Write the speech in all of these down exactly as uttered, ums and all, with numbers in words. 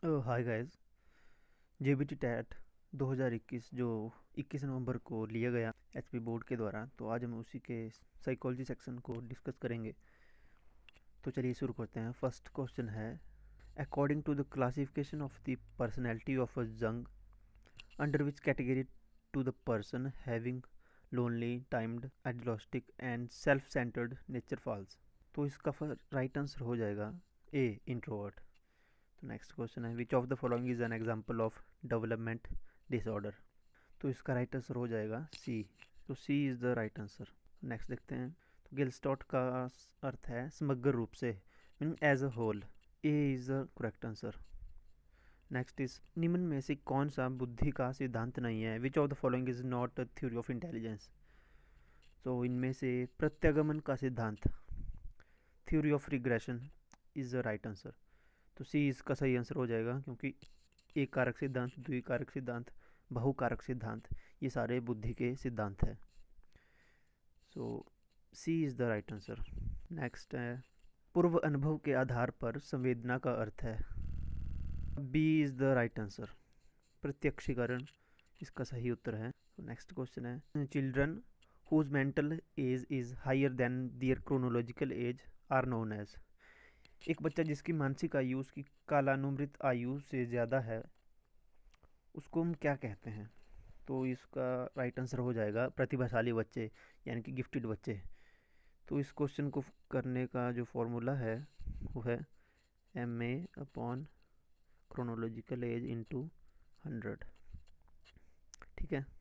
Hi guys. JBT TET दो हज़ार इक्कीस जो इक्कीस नवंबर को लिया गया एचपी बोर्ड के द्वारा, तो आज हम उसी के साइकोलॉजी सेक्शन को डिस्कस करेंगे। तो चलिए शुरू करते हैं। फर्स्ट क्वेश्चन है, according to the classification of the personality of a Jung, under which category to the person having lonely timid idealistic and self centred nature falls. तो इसका राइट आंसर हो जाएगा ए, इंट्रोवर्ट। तो next question है, which of the following is an example of development disorder. तो इसका right answer हो जाएगा सी। तो C is the right answer. Next देखते हैं। तो गिलस्टॉट का अर्थ है समग्र रूप से, meaning as a whole. A is the correct answer. Next is, निम्न में से कौन सा बुद्धि का सिद्धांत नहीं है। Which of the following is not a theory of intelligence. तो इनमें से प्रत्यागमन का सिद्धांत, theory of regression, is the right answer. तो सी इसका सही आंसर हो जाएगा, क्योंकि एक कारक सिद्धांत, द्विकारक सिद्धांत, बहुकारक सिद्धांत, ये सारे बुद्धि के सिद्धांत हैं। So C is the right answer. Next है, पूर्व अनुभव के आधार पर संवेदना का अर्थ है। B is the right answer, प्रत्यक्षीकरण इसका सही उत्तर है। नेक्स्ट क्वेश्चन है, children whose mental age is higher than their chronological age are known as. एक बच्चा जिसकी मानसिक आयु उसकी कालानुमृत आयु से ज़्यादा है, उसको हम क्या कहते हैं। तो इसका राइट आंसर हो जाएगा प्रतिभाशाली बच्चे, यानी कि गिफ्टेड बच्चे। तो इस क्वेश्चन को करने का जो फॉर्मूला है वो है M A upon chronological age into hundred. ठीक है।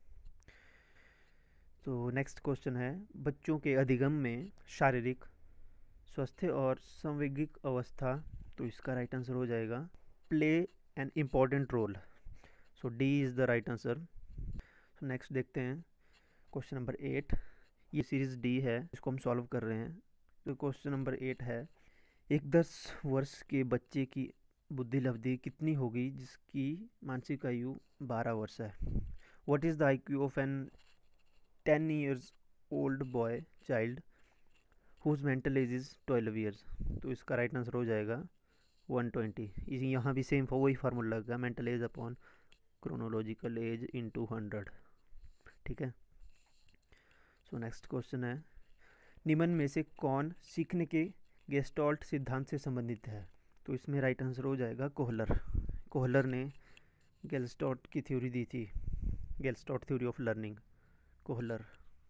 तो नेक्स्ट क्वेश्चन है, बच्चों के अधिगम में शारीरिक स्वास्थ्य और संवैगिक अवस्था, तो इसका राइट आंसर हो जाएगा play an important role. So D is the right answer. So next देखते हैं क्वेश्चन नंबर एट। ये सीरीज डी है, इसको हम सॉल्व कर रहे हैं। तो क्वेश्चन नंबर एट है, एक दस वर्ष के बच्चे की बुद्धि लब्धि कितनी होगी जिसकी मानसिक आयु बारह वर्ष है। What is the I Q of an ten years old boy child whose mental age is twelve years. तो इसका राइट आंसर हो जाएगा वन ट्वेंटी। इसी यहाँ भी सेम वही फार्मूला लगेगा, mental age upon chronological age into hundred. ठीक है। सो नेक्स्ट क्वेश्चन है, निम्न में से कौन सीखने के गेस्टॉल्ट सिद्धांत से संबंधित है। तो इसमें राइट आंसर हो जाएगा कोहलर। कोहलर ने गेस्टॉल्ट की थ्योरी दी थी, Gestalt theory of learning. Kohler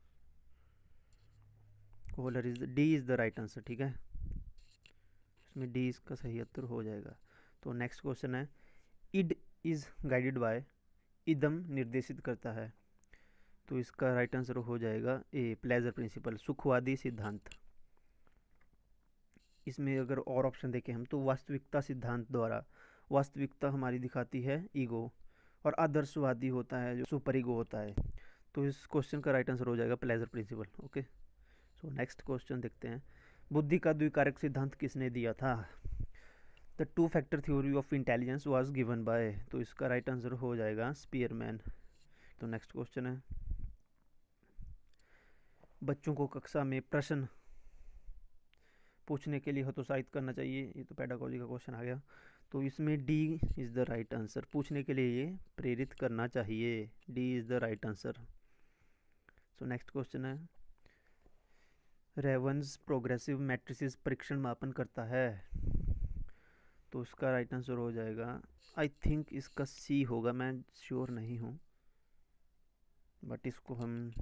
Kohler is D is the right answer. ठीक है, इसमें डी इसका सही उत्तर हो जाएगा। तो नेक्स्ट क्वेश्चन है, इड इज़ गाइडेड बाय, इदम निर्देशित करता है। तो इसका राइट आंसर हो जाएगा ए, प्लेजर प्रिंसिपल, सुखवादी सिद्धांत। इसमें अगर और ऑप्शन देखें हम, तो वास्तविकता सिद्धांत द्वारा वास्तविकता हमारी दिखाती है ईगो, और आदर्शवादी होता है जो सुपर ईगो होता है। तो इस क्वेश्चन का राइट आंसर हो जाएगा pleasure principle. Okay. So next question देखते हैं, बुद्धि का द्विकारक सिद्धांत किसने दिया था। The two factor theory of intelligence was given by. तो इसका राइट आंसर हो जाएगा स्पीयरमैन। तो नेक्स्ट क्वेश्चन है, बच्चों को कक्षा में प्रश्न पूछने के लिए हतोत्साहित करना चाहिए। ये तो पेडागोजी का क्वेश्चन आ गया। तो इसमें D is the right answer, पूछने के लिए ये प्रेरित करना चाहिए। D is the right answer. So next question है, रेवंस प्रोग्रेसिव मैट्रिसेस परीक्षण मापन करता है। तो इसका राइट आंसर हो जाएगा, आई थिंक इसका सी होगा, मैं श्योर नहीं हूँ, बट इसको हम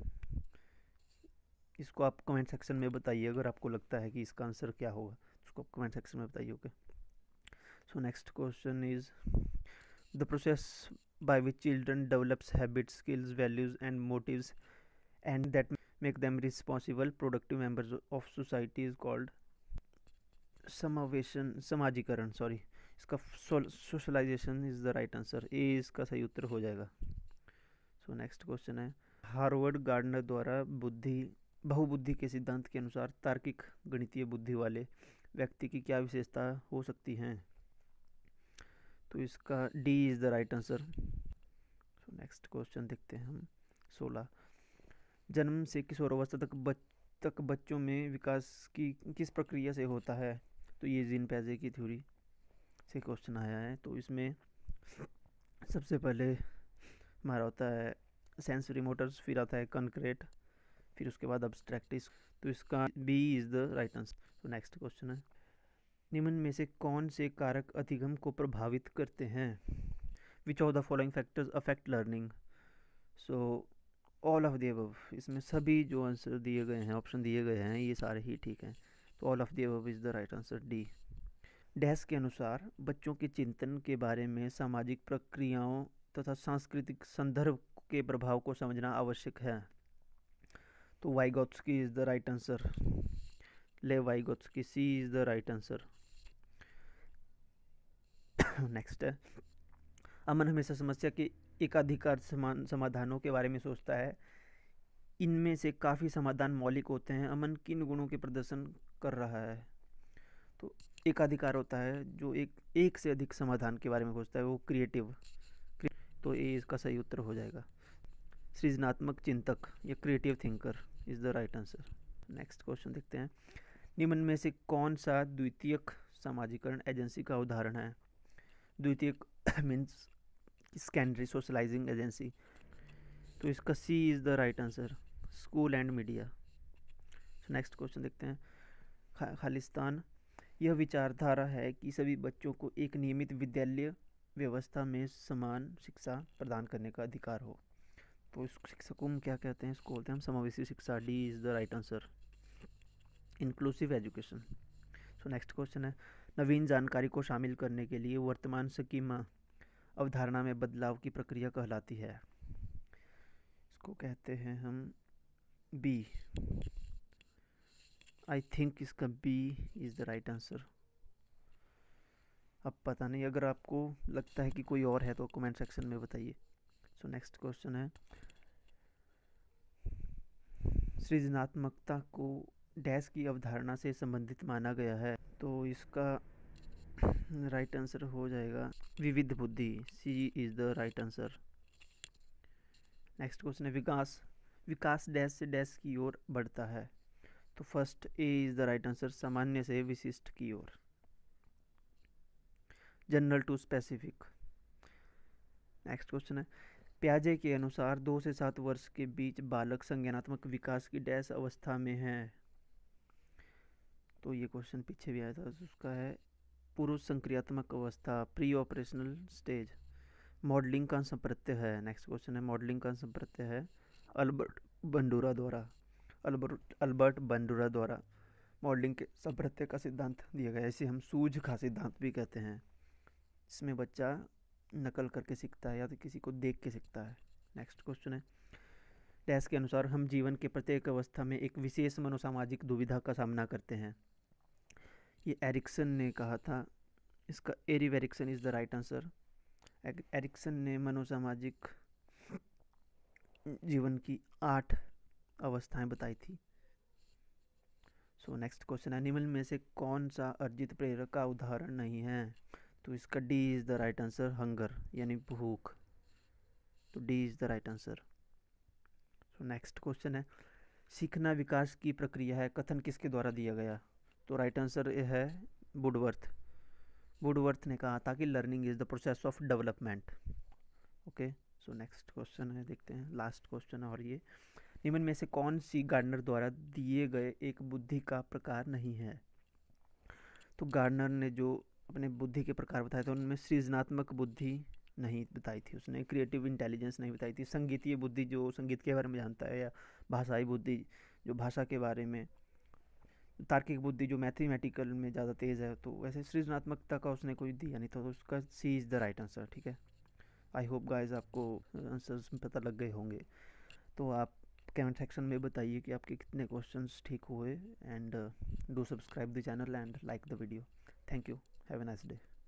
इसको आप कमेंट सेक्शन में बताइए अगर आपको लगता है कि इसका आंसर क्या होगा, उसको आप कमेंट सेक्शन में बताइए। Okay. So next question is, the process by which children develops habits, skills, values and motives and that make them responsible productive members of society is called समावेशन, समाजीकरण, सॉरी, इसका socialisation is the right answer. A इसका सही उत्तर हो जाएगा। So next question है, Harvard Gardner द्वारा बुद्धि बहुबुद्धि के सिद्धांत के अनुसार तार्किक गणितीय बुद्धि वाले व्यक्ति की क्या विशेषता हो सकती हैं। तो इसका D is the right answer. So next question देखते हैं हम। सोलह, जन्म से किशोरावस्था तक बच तक बच्चों में विकास की किस प्रक्रिया से होता है। तो ये जीन पैजे की थ्योरी से क्वेश्चन आया है। तो इसमें सबसे पहले हमारा होता है सेंसरी मोटर्स, फिर आता है कंक्रीट, फिर उसके बाद अब्स्ट्रैक्टिस। तो इसका B is the right answer. तो नेक्स्ट क्वेश्चन है, निम्न में से कौन से कारक अधिगम को प्रभावित करते हैं? Which of the following factors affect learning? So all of the above. इसमें सभी जो आंसर दिए गए हैं, ऑप्शन दिए गए हैं, ये सारे ही ठीक हैं। तो all of the above is the right answer, D. Dash के अनुसार बच्चों के चिंतन के बारे में सामाजिक प्रक्रियाओं तथा सांस्कृतिक संदर्भ के प्रभाव को समझना आवश्यक है। तो Vygotsky is the right answer, ले Vygotsky, C is the right answer. Next है, अमन हमेशा समस्या के एकाधिकार समान समाधानों के बारे में सोचता है। इनमें से काफ़ी समाधान मौलिक होते हैं। अमन किन गुणों के प्रदर्शन कर रहा है? तो एकाधिकार होता है जो एक एक से अधिक समाधान के बारे में सोचता है, वो क्रिएटिव। तो ये इसका सही उत्तर हो जाएगा। सृजनात्मक चिंतक या creative thinker is the right answer. Next question देखते हैं, निम्न में से कौन सा द्वितीयक सामाजिकरण एजेंसी का उदाहरण है? द्वितीयक मीन्स सेकेंडरी सोशलाइजिंग एजेंसी। तो इसका C is the right answer, school and media. Next question देखते हैं, खा, खालिस्तान यह विचारधारा है कि सभी बच्चों को एक नियमित विद्यालय व्यवस्था में समान शिक्षा प्रदान करने का अधिकार हो। तो इस शिक्षा को हम क्या कहते हैं? इसको बोलते हैं हम समावेशी शिक्षा, D is the right answer, inclusive education. So next question है, नवीन जानकारी को शामिल करने के लिए वर्तमान स्कीमा अवधारणा में बदलाव की प्रक्रिया कहलाती है। इसको कहते हैं हम बी। आई थिंक इसका B is the right answer. अब पता नहीं, अगर आपको लगता है कि कोई और है तो कमेंट सेक्शन में बताइए। सो नेक्स्ट क्वेश्चन है, सृजनात्मकता को डैश की अवधारणा से संबंधित माना गया है। तो इसका राइट आंसर हो जाएगा विविध बुद्धि, C is the right answer. Next question है, विकास विकास डैश से डैश की ओर बढ़ता है। तो first A is the right answer, सामान्य से विशिष्ट की ओर, general to specific. Next question है, प्याजे के अनुसार दो से सात वर्ष के बीच बालक संज्ञानात्मक विकास की डैश अवस्था में है। तो ये क्वेश्चन पीछे भी आया था, उसका है पूर्व संक्रियात्मक अवस्था, प्री ऑपरेशनल स्टेज। मॉडलिंग का संप्रत्यय है। नेक्स्ट क्वेश्चन है, मॉडलिंग का संप्रत्यय है अल्बर्ट बंडूरा द्वारा अल्बर्ट अल्बर्ट बंडूरा द्वारा मॉडलिंग के संप्रत्यय का सिद्धांत दिया गया है। इसे हम सूझ का सिद्धांत भी कहते हैं। इसमें बच्चा नकल करके सीखता है या तो किसी को देख के सीखता है। नेक्स्ट क्वेश्चन है, डैश के अनुसार हम जीवन के प्रत्येक अवस्था में एक विशेष मनोसामाजिक दुविधा का सामना करते हैं। ये एरिक्सन ने कहा था। इसका एरिव Erikson is the right answer. Erikson ने मनोसामाजिक जीवन की आठ अवस्थाएं बताई थी। सो नेक्स्ट क्वेश्चन है, निम्न में से कौन सा अर्जित प्रेरक का उदाहरण नहीं है? तो इसका D is the right answer, hunger यानी भूख। तो D is the right answer. So next question है, सीखना विकास की प्रक्रिया है, कथन किसके द्वारा दिया गया? तो राइट आंसर है वुडवर्थ। वुडवर्थ ने कहा था कि learning is the process of development. Okay, so next question है, देखते हैं लास्ट क्वेश्चन है। और ये, निम्न में से कौन सी गार्डनर द्वारा दिए गए एक बुद्धि का प्रकार नहीं है? तो गार्डनर ने जो अपने बुद्धि के प्रकार बताए थे उनमें सृजनात्मक बुद्धि नहीं बताई थी, उसने क्रिएटिव इंटेलिजेंस नहीं बताई थी। संगीतीय बुद्धि जो संगीत के बारे में जानता है, या भाषाई बुद्धि जो भाषा के बारे में, तार्किक बुद्धि जो मैथमेटिकल में ज़्यादा तेज़ है। तो वैसे सृजनात्मकता का उसने कोई दिया नहीं था, तो उसका C is the right answer. ठीक है, आई होप गाइज आपको आंसर्स पता लग गए होंगे। तो आप कमेंट सेक्शन में बताइए कि आपके कितने क्वेश्चंस ठीक हुए, and do subscribe the channel and like the video. Thank you, have a nice day.